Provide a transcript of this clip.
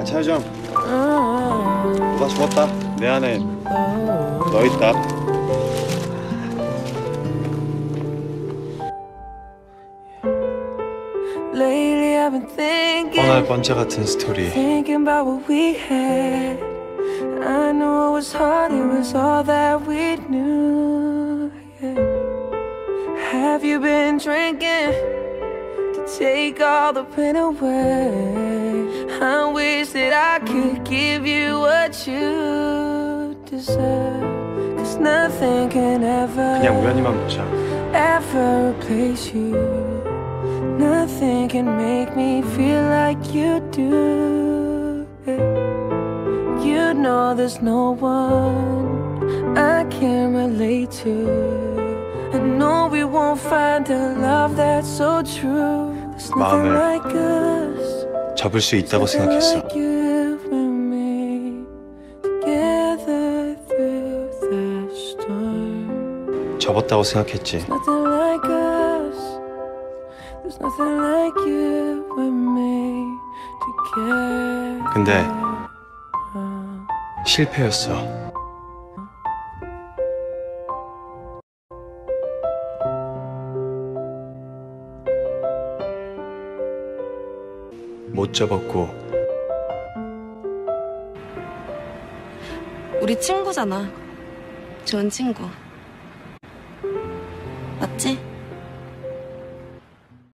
차여정, 너가 죽었다. 내 안에 너 있다. 뻔할 번째 같은 스토리. I know it was hard, it was all that we knew. Have you been drinking to take all the pain away? I wish that I could give you what you deserve. Cause nothing can ever 그냥 우연히만 보자. ever replace you. Nothing can make me feel like you do. You know there's no one I can relate to. I know we won't find a love that's so true. There's nothing like us. 접을 수 있다고 생각했어. Like you and me together through the storm. 접었다고 생각했지. There's nothing like us. There's nothing like you and me together. 근데 실패였어. 못 접었고. 우리 친구잖아. 좋은 친구.